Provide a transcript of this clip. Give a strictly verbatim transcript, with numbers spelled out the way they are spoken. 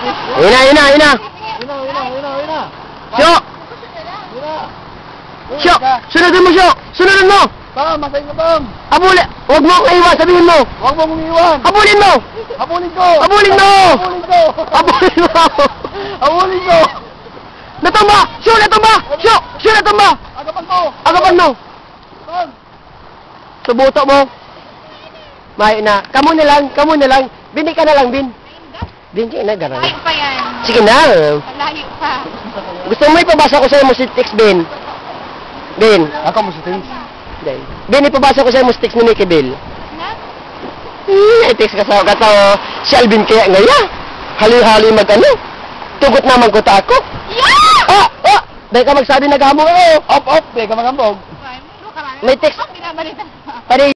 Ina, ina, ina. Ina, ina, ina, ina. Syo! Ina. Syo! Sunodin mo, Syo! Sunodin mo! Bam, masay ka, Bam. Abuli! Huwag mo akong iwan, sabihin mo! Huwag mong umiwan. Abulin mo! Habulin ko. Abulin mo! Habulin ko. Abulin mo! Habulin ko. Natumba! Syo, natumba! Syo! Syo, natumba! Agapan mo. Agapan mo! Bam. Subuto mo! May na. Kamu na lang, kamu na lang. Bini ka na lang, Bin. Bin, sige na, garang. Layo pa yan. Sige na. Layo pa. Gusto mo ipabasa ko sa'yo mo si Tix, Bin? Bin. Ako mo si Tins. Bin, Bin, ipabasa ko sa'yo mo si Tix ni Nicky Bill. Na? Hmm, Tix ka sa kata, si Alvin kaya ngaya. Hali-hali mag-ano. Tugot naman ko ta ako. Yeah! Ah! Ah! Dahil ka magsabi nag-hamo, oh. Op, op. Di ka magambog. Ay, mo ka lang. May text. Ang binabalitan.